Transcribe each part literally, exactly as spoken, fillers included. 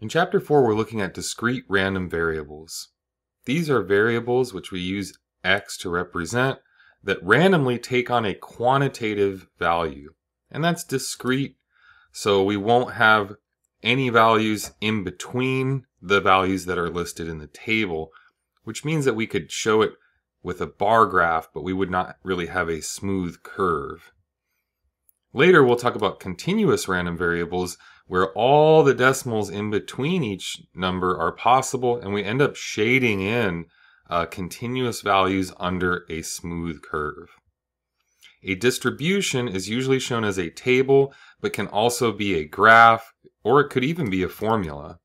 In chapter four, we're looking at discrete random variables. These are variables which we use x to represent that randomly take on a quantitative value. And that's discrete, so we won't have any values in between the values that are listed in the table, which means that we could show it with a bar graph, but we would not really have a smooth curve. Later, we'll talk about continuous random variables, where all the decimals in between each number are possible, and we end up shading in uh, continuous values under a smooth curve. A distribution is usually shown as a table, but can also be a graph, or it could even be a formula.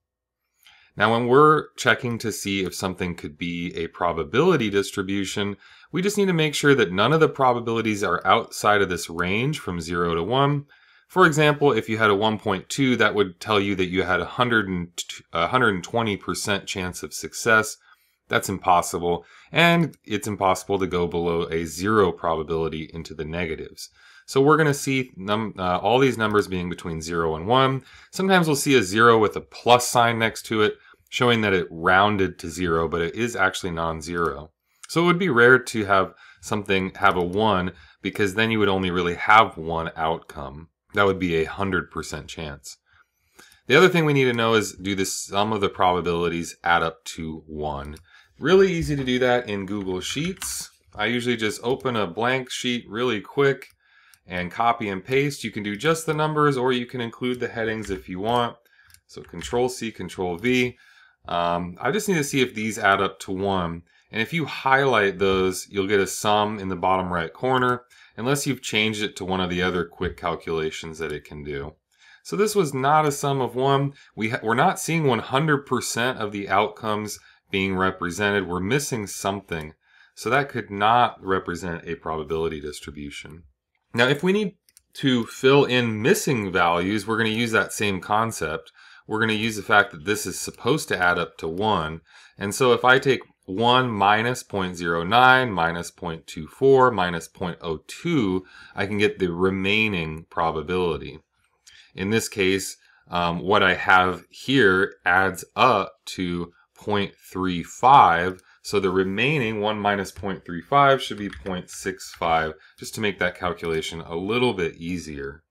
Now, when we're checking to see if something could be a probability distribution, we just need to make sure that none of the probabilities are outside of this range from zero to one. For example, if you had a one point two, that would tell you that you had a one hundred twenty percent chance of success. That's impossible, and it's impossible to go below a zero probability into the negatives. So we're going to see num uh, all these numbers being between zero and one. Sometimes we'll see a zero with a plus sign next to it, showing that it rounded to zero, but it is actually non-zero. So it would be rare to have something have a one, because then you would only really have one outcome. That would be a one hundred percent chance. The other thing we need to know is, do the sum of the probabilities add up to one? Really easy to do that in Google Sheets. I usually just open a blank sheet really quick and copy and paste. You can do just the numbers, or you can include the headings if you want. So Control C, Control V. Um, I just need to see if these add up to one. And if you highlight those, you'll get a sum in the bottom right corner, unless you've changed it to one of the other quick calculations that it can do. So this was not a sum of one. We ha we're not seeing one hundred percent of the outcomes being represented. We're missing something. So that could not represent a probability distribution. Now, if we need to fill in missing values, we're going to use that same concept. We're going to use the fact that this is supposed to add up to one. And so if I take one minus zero point zero nine, minus zero point two four, minus zero point zero two, I can get the remaining probability. In this case, um, what I have here adds up to zero point three five. So the remaining one minus zero point three five should be zero point six five, just to make that calculation a little bit easier.